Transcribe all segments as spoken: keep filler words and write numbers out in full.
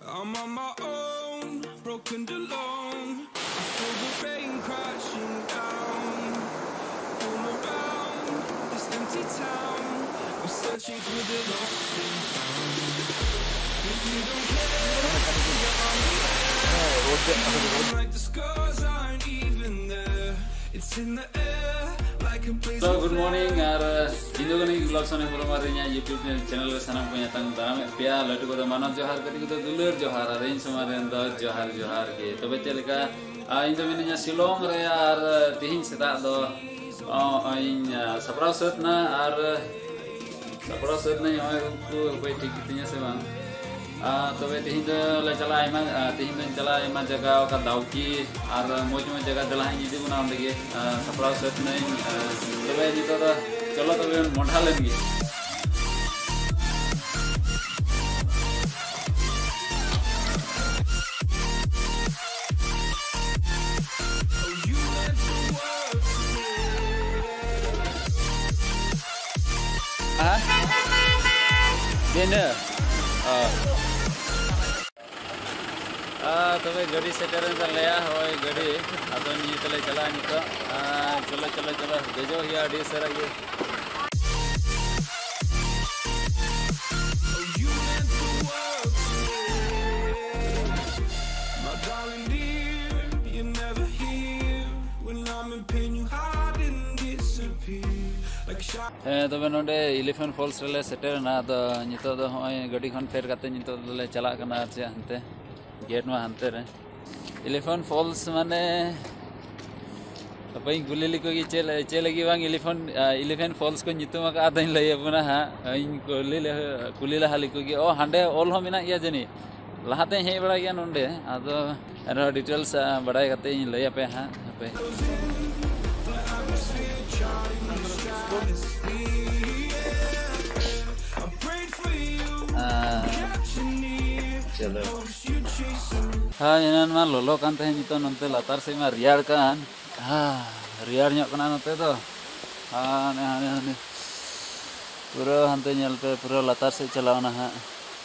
I'm on my own, broken alone. I feel the rain crashing down. All around this empty town, I'm searching for the lost and found. If you don't care, you're on the air. Like the scars aren't even there. It's in the air. So good morning, our Indogani vlogs on Hurumarinya YouTube channel sanam punya tang dalam pia lalu kita mana johar kali kita dulur johar arrange semarin dah johar johar ke तो बच्चे लगा Indonesia Silong रे are तीन सेता दो इन सपराव सेत ना are सपराव सेत ना यहाँ को कोई टिकट नहीं है सेवांग तो वे तीन तो ले चला इमा तीन तो चला इमा जगह का दाउकी आर मौज में जगह दलाही जिसे बुना हम लगे सपराव सेत नहीं तो वे जितो तो चलो तो वे मोटा लेंगे हाँ dinner तो वे गाड़ी से करें तो ले आ होए गाड़ी अब नी चले चला नी तो चलो चलो चलो भेजो ये आड़ी सर ये तो नोडे इलेफेंट फॉल्स रे सेटर ना तो नितो दो होय गाड़ी खन फेर काते नितो ले चला कना से हनते गेट में हनते रे इलेफेंट फॉल्स माने अपई गुलेली को चेल चेलगी वांग इलेफेंट इलेफेंट फॉल्स को नितो मा का दइन लय बुना हा इन कुलीले कुलीला हाली को ओ हांडे ऑल हो मिना या जनी लहाते हे बड़ा गया नोडे आदो एरो डिटेल्स बड़ाई काते इन लय पे हा पे चलो हाँ इन्हें मार लोलो कांते हैं नितो नंते लातार से मार रियार कान हाँ रियार न्योक कना नंते तो हाँ ने हाँ ने हाँ ने पूरा हंते न्यल पे पूरा लातार से चलाओ ना हाँ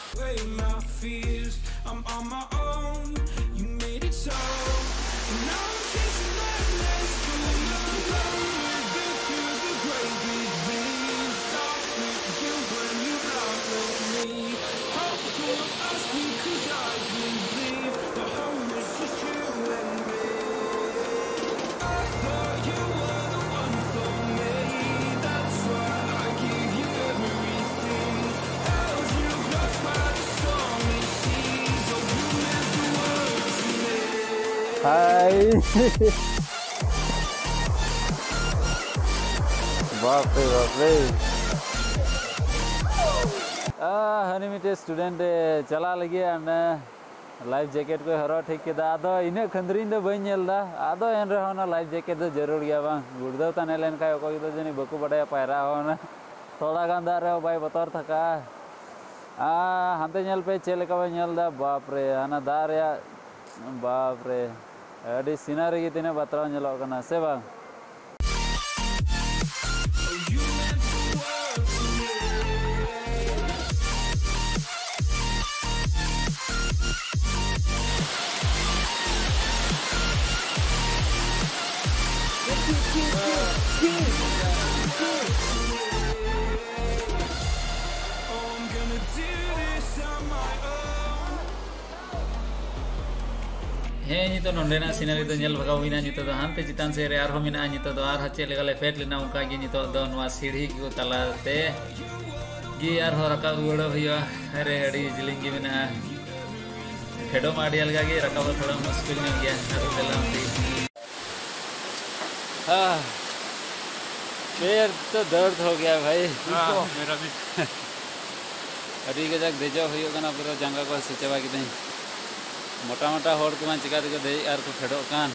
Hai बाप रे बाप रे आ हनी मिटे स्टूडेंट चला लगी एंड लाइफ जैकेट को हरो ठीक के दा आदो इने खंदरीन दो बई नेल दा आदो एन रहो ना लाइफ जैकेट दो जरूर गया बा गुड़दो तने लेन का कोई दो जनी बकु बड़े पायरा हो ना थोड़ा गांदा रे भाई बतौर थका आ हंते नेल पे चेल का नेल दा बाप रे आना दा रे बाप रे अड़ी सीनारी की तीने बतराव नेलो कना से बा हे नितो नोंडेना सीनरी तो नेल भगाव विना नितो तो हांते चितान से रे आर हो मिना नितो तो आर हचे लेगाले फेट लेना उनका गी नितो दो नवा सीढ़ी की तलाते गी यार हो रका उड़ो भैया अरे अड़ी जिलिंगी मिना फेडो माडिया लगा गे रका थोड़ा मुश्किल में गया अरे देलाम हां पैर तो दर्द हो गया भाई हां मेरा भी अड़ी के जग देजो होयो कना पूरा जंगा को सचवा की दई मोटा मोटा होड़ को चिका दिको दे आर को फेडो कान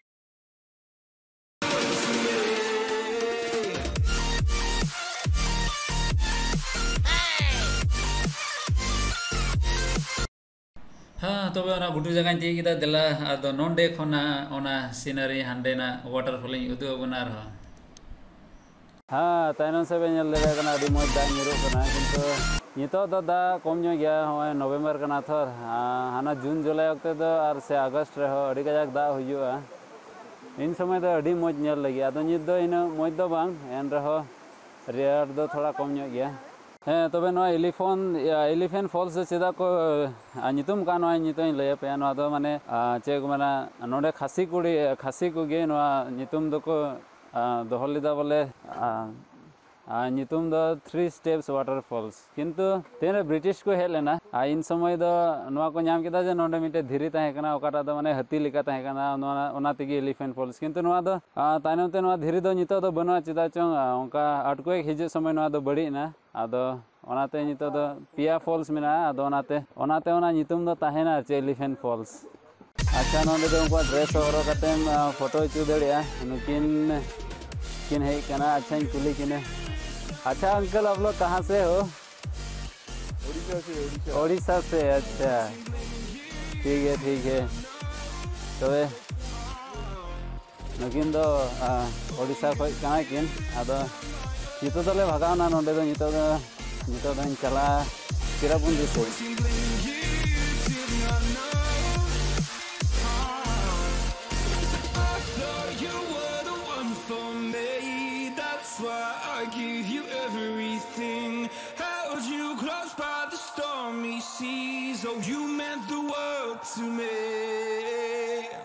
हाँ तो बे बुटू जगह ती किदा देला आदो नोंडे खोना ओना सीनरी हांडे ना वाटरफॉल उदु बना रहा हाँ तैनों से भी नेल लेवे कना अडी मोज दाग निरो कना किंतु नितो दा दा कम ᱧᱚᱜ ᱜᱮᱭᱟ ᱦᱚᱸᱜᱼᱚᱭ ᱱᱚᱵᱷᱮᱢᱵᱚᱨ ᱠᱟᱱᱟ ᱛᱚ ᱦᱟᱱᱟ ᱡᱩᱱ ᱡᱩᱞᱟᱭ ᱚᱠᱛᱮ ᱫᱚ ᱟᱨ ᱥᱮ ᱟᱜᱚᱥᱴ ᱨᱮᱦᱚᱸ ᱟᱹᱰᱤ ᱠᱟᱡᱟᱠ ᱫᱟᱜ ᱦᱩᱭᱩᱜᱼᱟ इन समय दो अड़ी मौज नेल लगी आदो नित दो इन मौज दो बांग एन रहो रेयर दो थोड़ा कम ᱧᱚᱜ गया ᱦᱮᱸ ᱛᱚᱵᱮ ᱱᱚᱣᱟ ᱮᱞᱤᱯᱷᱚᱱ ᱮᱞᱤᱯᱷᱮᱱᱴ ᱯᱷᱚᱞᱥ ᱪᱮᱫᱟᱜ ᱠᱚ ᱧᱩᱛᱩᱢ ᱠᱟᱱ ᱱᱚᱣᱟ ᱧᱩᱛᱩᱢ ᱞᱟᱹᱭ ᱯᱮᱭᱟ ᱱᱚᱣᱟ ᱫᱚ ᱢᱟᱱᱮ ᱪᱮᱫ ᱠᱚ ᱢᱮᱱᱟ ᱱᱚᱰᱮ ᱠᱷᱟᱥᱤ ᱠᱩᱲᱤ ᱠᱷᱟᱥᱤ ᱠᱚᱜᱮ ᱱᱚᱣᱟ ᱧᱩᱛᱩᱢ ᱫᱚᱠᱚ ᱫᱚᱦᱚ ᱞᱮᱫᱟ ᱵᱚᱞᱮ ᱧᱩᱛᱩम ᱫᱚ थ्री स्टेप्स वाटरफॉल्स किंतु तेरे ब्रिटिश को हेज लेना इन समय दो नोआ को नाम केदा जे नोडे मिटे धीरी ताहे कना ओकाटा दो माने हाथी लेका ताहे कना ओना तेगी एलिफेंट फॉल्स किंतु नोआ दो तायनम ते नोआ धीरी दो नितो दो बनुआ चेदा चों ओंका अटकोय हिजु समय नोआ दो बड़ी ना आदो ओनाते नितो दो पिया फॉल्स मेना आदो ओनाते ओनाते ओना नितुम दो ताहेना चे एलिफेंट फॉल्स अच्छा नोडे दो उनका ड्रेस हरो कते फोटो चु दड़िया नुकिन किन हे कना अच्छा कुली किने अच्छा अंकल आप लोग कहाँ से हो ओडिशा से ओडिशा ओडिशा से अच्छा ठीक है ठीक है तो नकिन दो ओडिशा को कहाँ किन आदो नितो दले भगावना नोडे दो नितो दो नितो दो चला चिरापुंजी से I give you everything, held you close by the stormy seas. Oh, you meant the world to me.